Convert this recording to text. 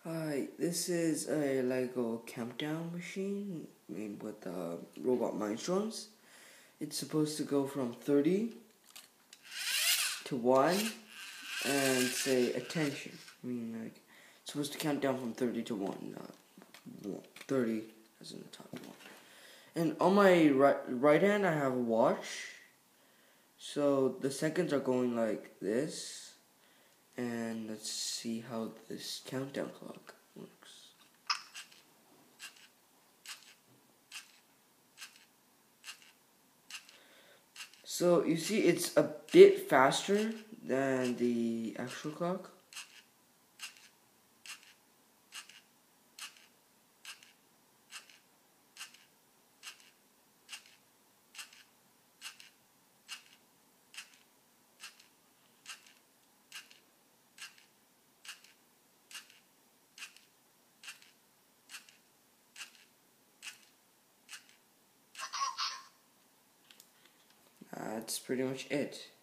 Hi, this is a Lego countdown machine made with robot Mindstorms. It's supposed to go from 30 to 1 and say attention. It's supposed to count down from 30 to 1, not 30 as in the top 1. And on my right hand, I have a watch. So the seconds are going like this. And let's see how this countdown clock works. So you see it's a bit faster than the actual clock. That's pretty much it.